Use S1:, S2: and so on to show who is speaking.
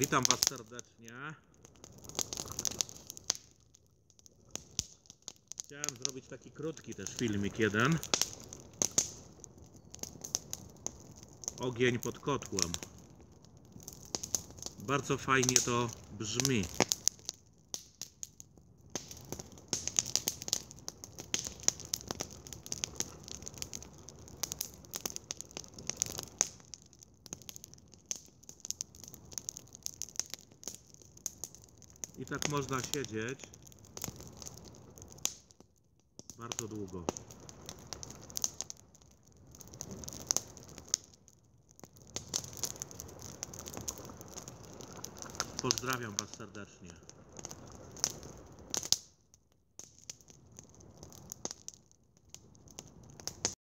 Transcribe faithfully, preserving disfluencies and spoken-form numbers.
S1: Witam Was serdecznie. Chciałem zrobić taki krótki też filmik jeden. Ogień pod kotłem. Bardzo fajnie to brzmi. I tak można siedzieć bardzo długo. Pozdrawiam Was serdecznie.